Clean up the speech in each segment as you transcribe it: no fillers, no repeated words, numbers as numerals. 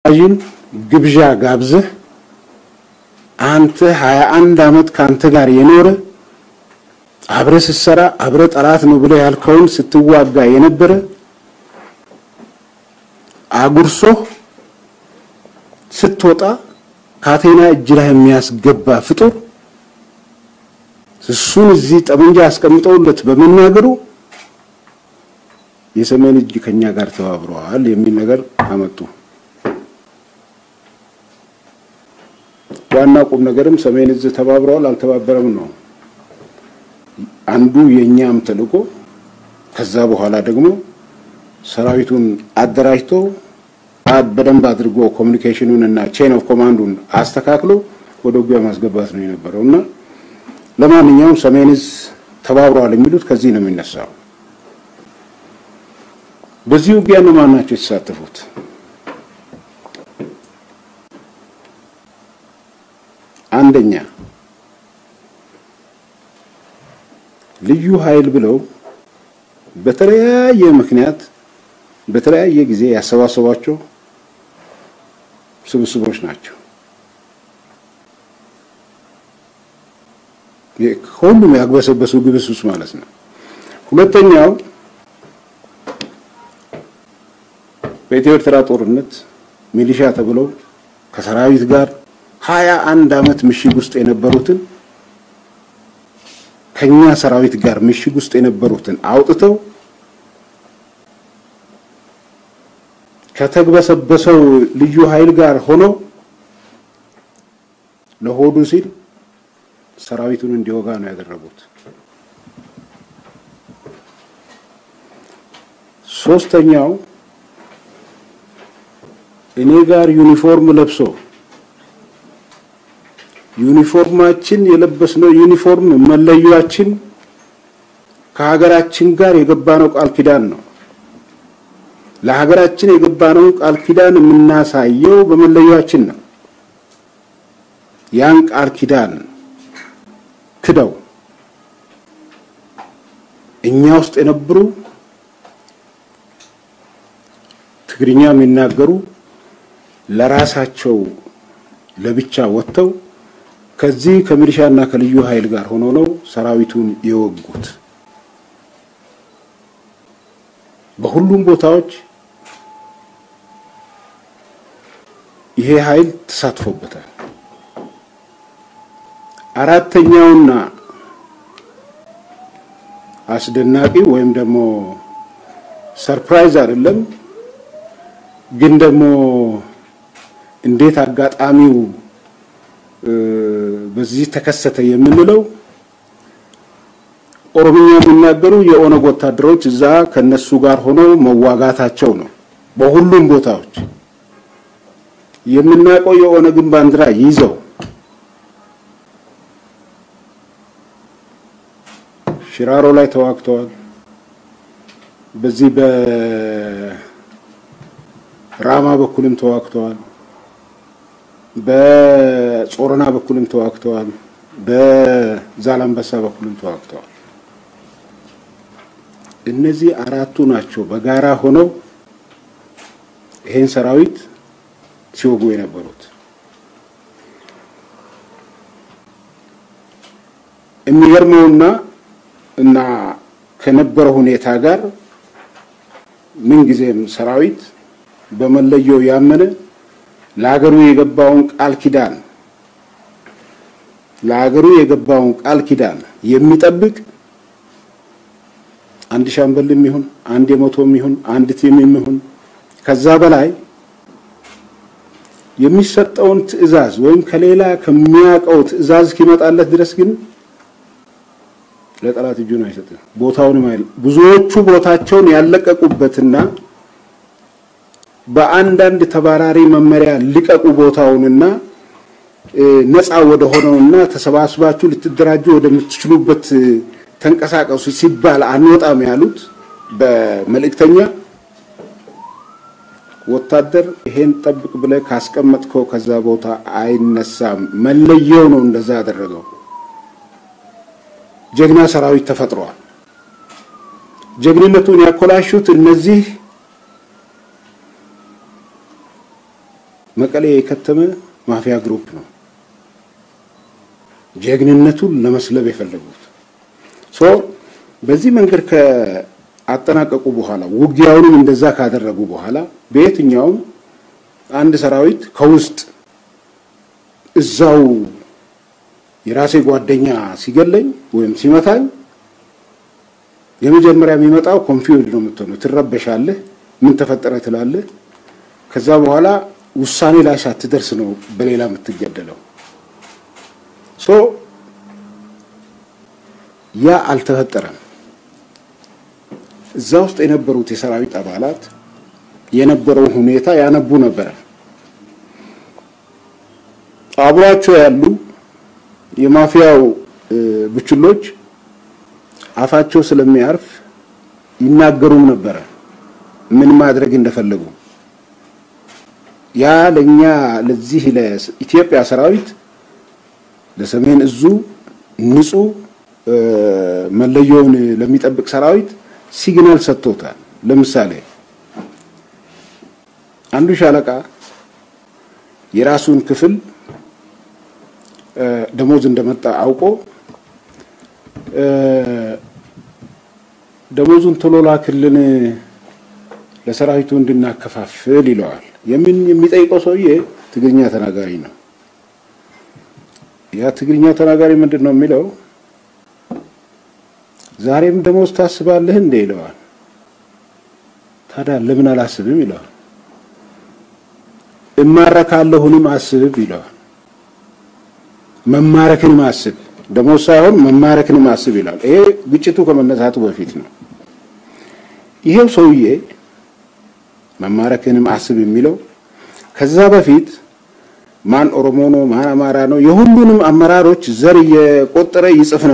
አጅን ግብዣ ጋብዘህ አንተ 21 አመት ካንተ ጋር የኖረ አብረ ሲሰራ አብረ ጠላት ነው ብለ ያልከውን ስትዋጋ የነበረ አጉርሶ ስትወጣ ካቴና እጅ ላይ የሚያስገባ ፍጡር እሱን እዚህ ጠመንጃ አስቀምጠውለት በመናገሩ የሰሜን እጅ ከኛ ጋር ተባብረዋል የሚል ነገር አመጡ ዋና ቁም ነገርም ሰሜን እዝ ተባብረዋል አልተባበረም ነው አንዱ የኛም ተልቆ ከዛ በኋላ ደግሞ ሰራዊቱን አደራጅቶ በደንብ አድርጎ ኮሙኒኬሽኑንና ቼን ኦፍ ኮማንዱን አስተካክሎ ወደ ውጊያ ማስገባት ነው የነበረውና ለማንኛውም ሰሜን እዝ ተባብረዋል የሚሉት ከዚህ ነው የሚነሳው በዚህ ውጊያ ነው ማናቸው የተሳተፉት አንደኛ ልዩ ኃይል ብለው በተለያየ ምክንያት በተለያየ ጊዜ ያሰባሰባቸው ስብስቦች ናቸው ሁሉም ያግበሰበሱ ግብስብስ ማለት ነው ሁለተኛው በኢትዮጵያ ጦርነት ሚሊሻ ተብለው ከሰራዊት ጋር 21 አመት ምሽግ ውስጥ የነበሩትን ከኛ ሰራዊት ጋር ምሽግ ውስጥ የነበሩትን አውጥተው ከተግበሰበሰው ልዩ ኃይል ጋር ሆኖ ለሆዱ ሲል ሰራዊቱን እንዲወጋ ነው ያደረጉት ሶስተኛው እኔ ጋር ዩኒፎርም ለብሶ ዩኒፎርማችን የለበስነው ዩኒፎርም መለያችን ከሀገራችን ጋር የገባነው ቃል ኪዳን ነው ለሀገራችን የገባነው ቃል ኪዳን የምናሳየው በመለያችን ነው ያን ቃል ኪዳን ክደው እኛ ውስጥ የነበሩ ትግርኛ የሚናገሩ ለራሳቸው ለብቻ ወጥተው ከዚህ ከሚሊሻና ከልዩ ኃይል ጋር ሆኖ ነው ሰራዊቱን የወጉት በሁሉም ቦታዎች ይሄ ኃይል ተሳትፎበታል አራተኛውና አስደናቂ ወይም ደግሞ ሰርፕራይዝ አይደለም ግን ደግሞ እንዴት አጋጣሚው በዚህ ተከሰተ የምንለው ኦሮሚያ የሚናገሩ የኦነግ ወታደሮች እዛ ከነሱ ጋር ሆነው መዋጋታቸው ነው በሁሉም ቦታዎች የምናቀው የኦነግን ባንዲራ ይዘው ሽራሮ ላይ ተዋግተዋል በዚህ በራማ በኩልም ተዋግተዋል በጾረና በኩልም ተዋግተዋል በዛላምበሳ በኩልም ተዋግተዋል እነዚህ አራቱ ናቸው በጋራ ሆነው ይሄን ሰራዊት ሲወጉ የነበሩት የሚገርመውና እና ከነበረው ሁኔታ ጋር ምን ጊዜም ሰራዊት በመለየው ያመነ ለሀገሩ የገባውን ቃል ኪዳን የሚጠብቅ አንድ ሻምበልም ይሁን አንድ የሞቶም ይሁን አንድ ቲምም ይሁን ከዛ በላይ የሚሰጠውን ትዕዛዝ ወይም ከሌላ ከሚያቀው ትዕዛዝ kiመጣለት ድረስ ግን ለጠላት እጁን አይሰጥም ቦታውን ማይል ብዙዎቹ ቦታቸውን ያለቀቁበትና በአንዳንድ ተባራሪ መመሪያ ሊቀቁ ቦታውንና ነፃ ወደ ሆነውና ተሰባስባችሁ ልትደራጁ ወደምትችሉበት ተንቀሳቀሱ ሲባል አንወጣም ያሉት በመልእክተኛ ወታደር ይሄን ጠብቅ ብለ ካስቀመጥከው ከዛ ቦታ አይነሳም መለየው ነው እንደዛ ያደረገው ጀግና ሰራዊት ተፈጥሯል ጀግንነቱን ያኮላሹት እነዚህ መቀሌ የከተመ ማፊያ ግሩፕ ነው ጀግንነቱን ለመስለብ የፈለጉት በዚህ መንገድ ከአጠናቀቁ በኋላ ውጊያውን እንደዛ ካደረጉ በኋላ በየትኛው አንድ ሰራዊት ከውስጥ እዛው የራሴ ጓደኛ ሲገለኝ ወይም ሲመታኝ የመጀመሪያ የሚመጣው ኮንፊውዝድ ነው የምትሆነው ትረበሻለህ ምን ተፈጠረ ትላለህ ከዛ በኋላ ውሳኔ ላይ ሳትደርስ ነው በሌላ የምትገደለው ያ አልተፈጠረም እዛ ውስጥ የነበሩት የሰራዊት አባላት የነበረው ሁኔታ ያነቡ ነበር አብራቸው ያሉ የማፊያው ብችሎች አፋቸው ስለሚያርፍ ይናገሩም ነበር ምን ማድረግ እንደፈለጉ ያ ለኛ ለዚህ ለኢትዮጵያ ሰራዊት ለሰሜን እዙ ንጹህ መለዮውን ለሚጠብቅ ሰራዊት ሲግናል ሰጥቶታል ለምሳሌ አንዱ ሻለቃ የራሱን ክፍል ደሞዝ እንደመጣ አውቆ ደሞዙን ተሎላ ክልን ለሰራዊቱ እንድናከፋፍል ይለዋል የሚጠይቀው ሰውዬ ትግርኛ ተናጋሪ ነው ያ ትግርኛ ተናጋሪ ምንድነው የሚለው ዛሬም ደሞዝ ታስባለህ እንዴ ይለዋል ታዲያ ለምን አላስብም ይለዋል እማረካለሁንም አስብ ይለዋል መማረክን ማስብ ደሞዝ ሳይሆን መማረክን ማስብ ይላል ይሄ ግጭቱ ከመነሳቱ በፊት ነው ይሄው ሰውዬ መማረክን ማስብ የሚለው ከዛ በፊት ማን ኦሮሞ ነው ማን አማራ ነው የሁሉንም አመራሮች ዘር የቆጠረ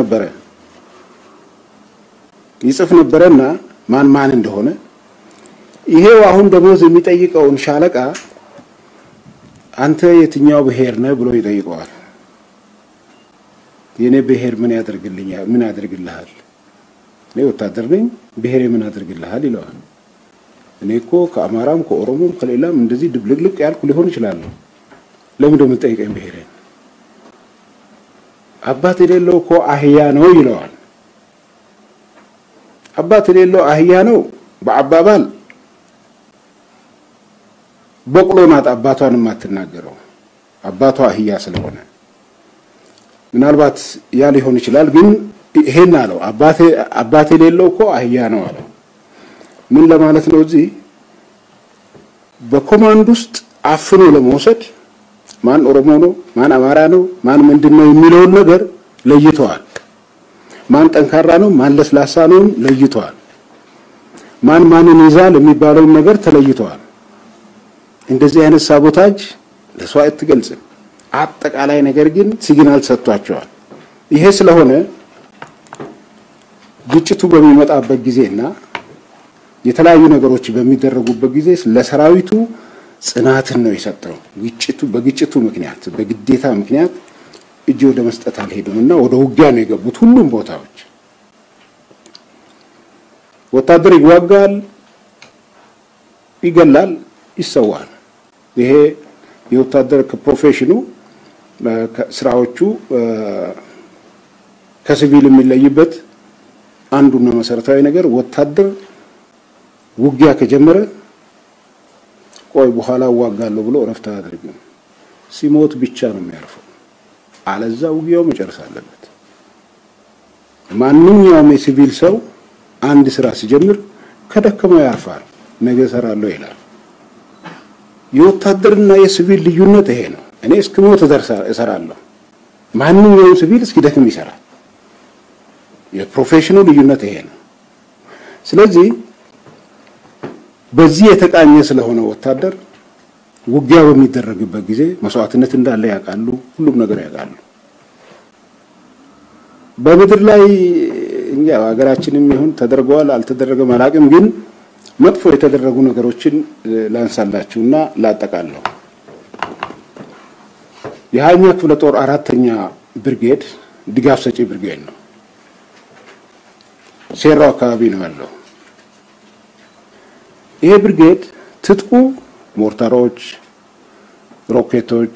ይጽፍ ነበርና ማን እንደሆነ ይሄው አሁን ደሞዝ የሚጠይቀውን ሻለቃ አንተ የትኛው ብሄር ነህ ብሎ ይጠይቀዋል የኔ ብሄር ምን ያደርግልሃል እኔ ወታደር ነኝ ብሄሬ ምን ያደርግልሃል ይለዋል እኔኮ ከአማራም ከኦሮሞም ከሌላም እንደዚህ ድብልቅልቅ ያልኩ ሊሆን ይችላል ለምን እንደምትጠይቀኝ ብሄሬ አባት የሌለው እኮ አህያ ነው ይለዋል አባት የሌለው አህያ ነው በአባባል በቅሎ ናት አባቷን ማትናገረው አባቷ አህያ ስለሆነ ምናልባት ያ ሊሆን ይችላል ግን ይሄን አለው አባቴ የሌለው እኮ አህያ ነው አለው ምን ለማለት ነው እዚህ በኮማንድ ውስጥ አፍኖ ለመውሰድ ማን ኦሮሞ ነው ማን አማራ ነው ማን ምንድነው የሚለው ነገር ለይቷል ማን ጠንካራ ነው ማን ለስላሳ ነው ለይቷል ማንን ይዛል የሚባለው ነገር ተለይቷል እንደዚህ አይነት ሳቦታጅ ለሷ አትገልጽ አጠቃላይ ነገር ግን ሲግናል ሰጥቷቸዋል ይሄ ስለሆነ ግጭቱ በሚመጣበት ጊዜና የተለያዩ ነገሮች በሚደረጉበት ጊዜ ለሰራዊቱ ጽናትን ነው የሰጠው በግጭቱ ምክንያት በግዴታ ምክንያት እጅ ወደ መስጠት አልሄዱምና ወደ ውጊያ ነው የገቡት ሁሉም ቦታዎች ወታደር ይዋጋል ይገላል ይሰዋል ይሄ የወታደር ፕሮፌሽኑ ስራዎቹ ከሲቪል የሚለይበት አንዱና መሰረታዊ ነገር ወታደር ውጊያ ከጀመረ ቆይ በኋላ ዋጋለው ብሎ ረፍታ አድርገው ሲሞት ብቻ ነው የሚያርፈው አለዛ ውጊያው መጨረስ አለበት ማንኛውም የሲቪል ሰው አንድ ስራ ሲጀምር ከደከመው ያርፋል ነገ ሰራለው ይላል የወታደርና የሲቪል ልዩነት ይሄ ነው እኔ እስከሞት እሰራለሁ ማንኛውም ሲቪል እስኪደክም ይሰራል የፕሮፌሽናል ልዩነት ይሄ ነው ስለዚህ በዚህ የተቃኘ ስለሆነ ወታደር ውጊያ በሚደረግበት ጊዜ መስዋዕትነት እንዳለ ያውቃሉ ሁሉም ነገር ያውቃሉ በመድር ላይ እኛ ሀገራችንም ይሁን ተደርጓል አልተደረገም አላቅም ግን መጥፎ የተደረጉ ነገሮችን ላንሳላችሁና ላጠቃለው የሃኛ ክፍለ ጦር አራተኛ ብርጌድ ድጋፍ ሰጪ ብርጌድ ነው ሴራው አካባቢ ነው ያለው ይሄ ብርጌድ ትጥቁ ሞርታሮች ሮኬቶች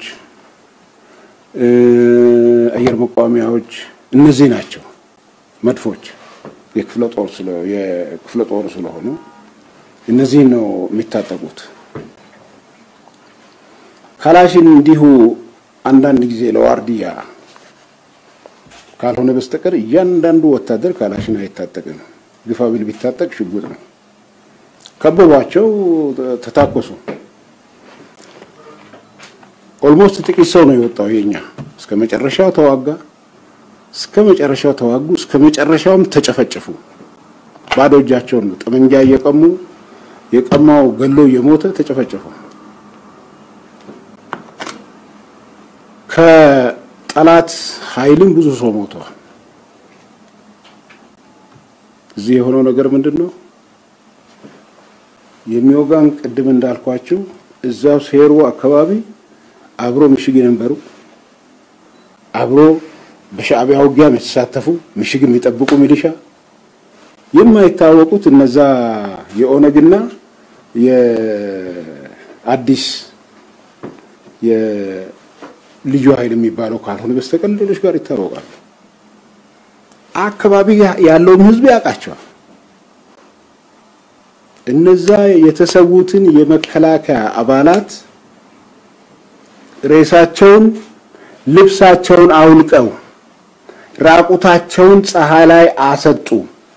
አየር መቋሚያዎች እነዚህ ናቸው መድፎች የክፍለ ጦር ስለሆኑ እነዚህ ነው የሚታጠቁት ካላሽን እንዲሁ አንዳንድ ጊዜ ለዋርዲያ ካልሆነ በስተቀር እያንዳንዱ ወታደር ካላሽን አይታጠቅም ግፋቢል ቢታጠቅ ሽጉጥ ነው ከበባቸው ተታኮሱ ኦልሞስት ጥቂት ሰው ነው የወጣው የኛ እስከመጨረሻው ተዋጉ እስከመጨረሻውም ተጨፈጨፉ ባዶ እጃቸውን ነው ጠመንጃ የቀማው ገሎ የሞተ ተጨፈጨፉ ከጠላት ኃይልም ብዙ ሰው ሞቷል እዚህ የሆነው ነገር ምንድነው የሚወጋን ቅድም እንዳልኳችሁ እዛው ሴሩ አካባቢ አብሮ ምሽግ የነበሩ አብሮ በሻዕቢያ ውጊያ የተሳተፉ ምሽግ የሚጠብቁ ሚሊሻ የማይታወቁት እነዛ የኦነግና የአዲስ የልዩ ኃይል የሚባለው ካልሆነ በስተቀር ሌሎች ጋር ይታወቃሉ አካባቢ ያለው ህዝብ ያቃቸው እነዛ የተሰዉትን የመከላከያ አባላት ሬሳቸውን ልብሳቸውን አውልቀው ራቁታቸውን ፀሐይ ላይ አሰጡ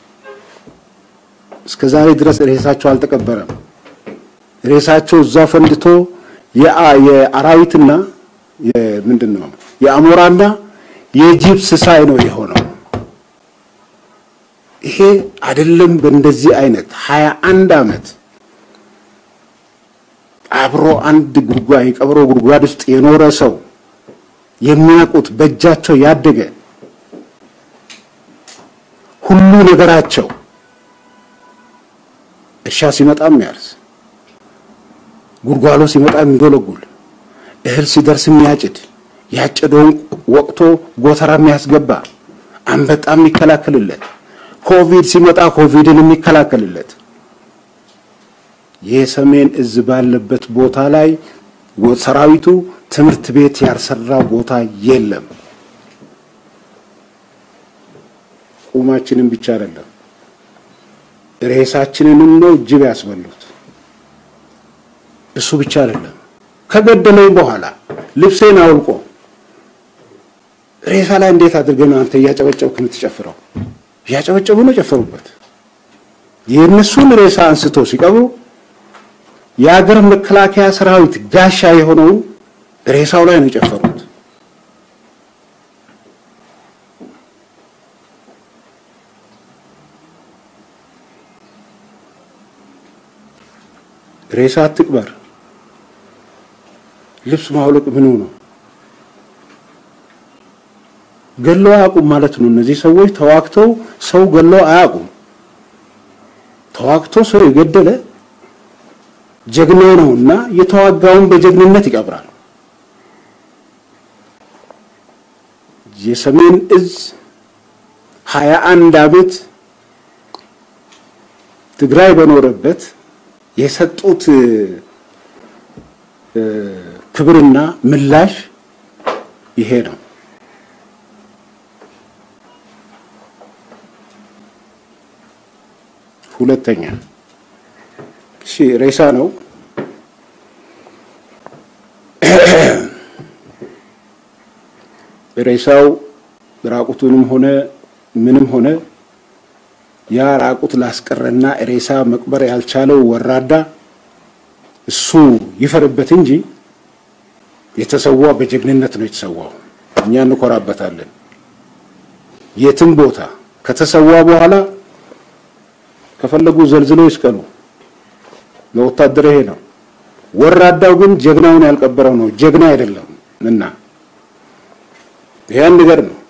እስከዛሬ ድረስ ሬሳቸው አልተቀበረም ሬሳቸው እዛ ፈንድቶ የአራዊትና ምንድነው የአሞራና የጂፕ ስሳይ ነው የሆነው ይሄ አይደለም በእንደዚህ አይነት 21 አመት አብሮ አንድ ጉርጓይ ቀብሮ ጉርጓድ ውስጥ የኖረ ሰው የሚያቁት በእጃቸው ያደገ ሁሉ ነገራቸው እርሻ ሲመጣም ያርስ ጉርጓሎ ሲመጣ የሚጎለጉል እህል ሲደርስ የሚያጭድ ያጨደውን ወቅቶ ጎተራ የሚያስገባ አንበጣም የሚከላከልለት ኮቪድ ሲመጣ ኮቪድን የሚከላከልለት የሰሜን እዝ ባለበት ቦታ ላይ ሰራዊቱ ትምርት ቤት ያርሰራ ቦታ የለም ቁማችንን ብቻ አይደለም ሬሳችንንም ነው ጅብ ያስበሉት እሱ ብቻ አይደለም ከገደለው በኋላ ልብሴን አውልቆ ሬሳ ላይ እንዴት አድርገን አንተ ያጨበጨብክ የምትጨፍረው ያጨበጨቡ ነው ጨፈሩበት የነሱን ሬሳ አንስቶ ሲቀብሩ የአገር መከላከያ ሰራዊት ጋሻ የሆነው ሬሳው ላይ ነው ጨፈሩት ሬሳ አትቅበር ልብስ ማውለቅ ምን ነው ገለው አያቁም ማለት ነው እነዚህ ሰዎች ተዋክተው ሰው ገለው አያቁም ተዋክተው ሰው የገደለ ጀግና ነውና የተዋጋውን በጀግንነት ይቀብራል የሰሜን እዝ 21 አመት ትግራይ በኖረበት የሰጡት ክብርና ምላሽ ይሄ ነው ሁለተኛ ሬሳ ነው ሬሳው ራቁቱንም ሆነ ምንም ሆነ ያ ራቁት ላስቀረና ሬሳ መቅበር ያልቻለው ወራዳ እሱ ይፈርበት እንጂ የተሰዋ በጀግንነት ነው የተሰዋው እኛ እንኮራበታለን የትም ቦታ ከተሰዋ በኋላ ከፈለጉ ዘልዝለው ይስቀሉ ለወታደር ይሄ ነው ወራዳው ግን ጀግናውን ያልቀበረው ነው ጀግና አይደለም እና ያን ነገር ነው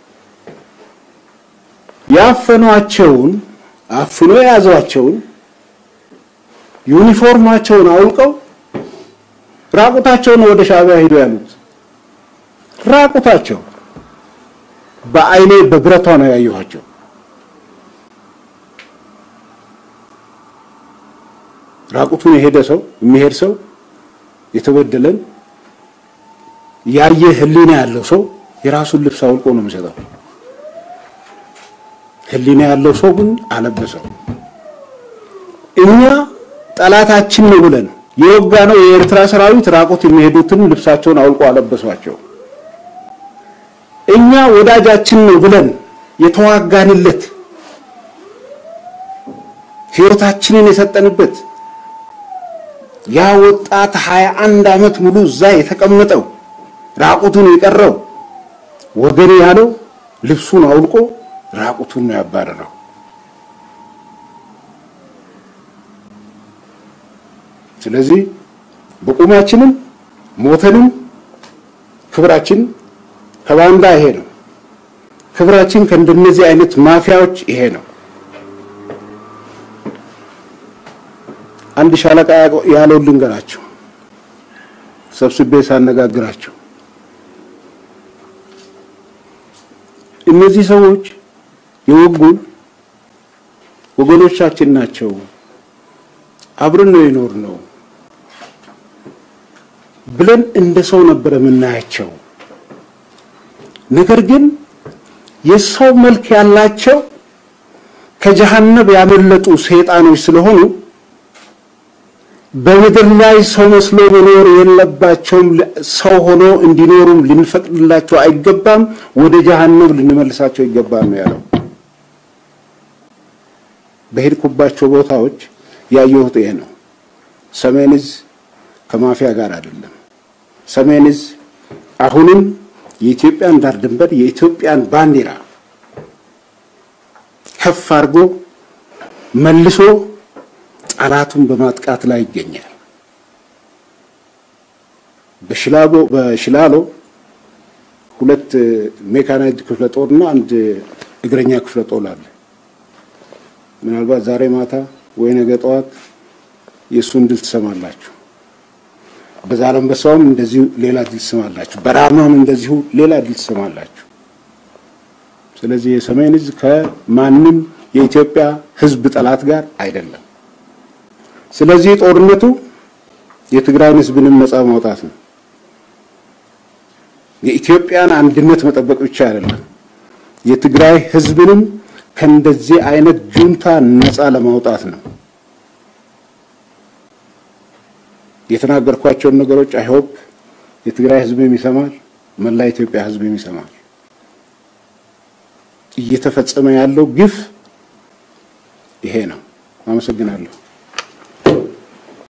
ያፈኗቸውን አፍኖ ያዟቸውን ዩኒፎርማቸውን አውልቀው ራቁታቸውን ወደ ሻዕቢያ ሄዱ ያሉት ራቁታቸው በአይኔ በብረቷ ነው ያዩዋቸው ራቁቱን የሄደ ሰው የሚሄድ ሰው የተበደለን ያየ ህሊና ያለው ሰው የራሱን ልብስ አውልቆ ነው የሚሰጠው ህሊና ያለው ሰው ግን አለበሰው እኛ ጠላታችን ነው ብለን የወጋ ነው የኤርትራ ሰራዊት ራቆት የሚሄዱትን ልብሳቸውን አውልቆ አለበሷቸው እኛ ወዳጃችን ነው ብለን የተዋጋንለት ህይወታችንን የሰጠንበት ያ ወጣት 21 አመት ሙሉ እዛ የተቀመጠው ራቁቱን የቀረው ወገኔ ያለው ልብሱን አውልቆ ራቁቱን ነው ያባረረው ስለዚህ በቁማችንም ሞተንም ክብራችን ከባንዳ ይሄ ነው ክብራችን ከእንደነዚህ አይነት ማፊያዎች ይሄ ነው አንድ ሻለቃ ያለው ልንገራችሁ ሰብስቤ ሳነጋግራችሁ እነዚህ ሰዎች የወጉን ወገኖቻችን ናቸው አብረን ነው የኖርነው ብለን እንደሰው ነበር የምናያቸው ነገር ግን የሰው መልክ ያላቸው ከጀሃነም ያመለጡ ሰይጣኖች ስለሆኑ በምድር ላይ ሰው መስሎ መኖር የለባቸውም ሰው ሆኖ እንዲኖሩም ልንፈቅድላቸው አይገባም ወደ ጀሃነም ልንመልሳቸው ይገባል ነው ያለው በሄድኩባቸው ቦታዎች ያየሁት ይሄ ነው ሰሜንዝ ከማፊያ ጋር አይደለም ሰሜንዝ አሁንም የኢትዮጵያን ዳር ድንበር የኢትዮጵያን ባንዲራ ከፍ አድርጎ መልሶ ጠላቱን በማጥቃት ላይ ይገኛል በሽላሎ ሁለት ሜካናይዝድ ክፍለ ጦርና አንድ እግረኛ ክፍለ ጦር አለ ምናልባት ዛሬ ማታ ወይ ነገ ጠዋት የሱን ድል ተሰማላችሁ በዛላምበሳውም እንደዚሁ ሌላ ድል ተሰማላችሁ በራማም እንደዚሁ ሌላ ድል ተሰማላችሁ ስለዚህ የሰሜን ህዝብ ከማንም የኢትዮጵያ ህዝብ ጠላት ጋር አይደለም ስለዚህ ጦርነቱ የትግራይ ህዝብንም ነፃ ማውጣት ነው የኢትዮጵያን አንድነት መጠበቅ ብቻ አይደለም የትግራይ ህዝብንም ከእንደዚህ አይነት ጁንታ ነፃ ለማውጣት ነው የተናገርኳቸው ነገሮች አይ ሆፕ የትግራይ ህዝብም ይሰማል መላ ኢትዮጵያ ህዝብም ይሰማል እየተፈጸመ ያለው ግፍ ይሄ ነው አመሰግናለሁ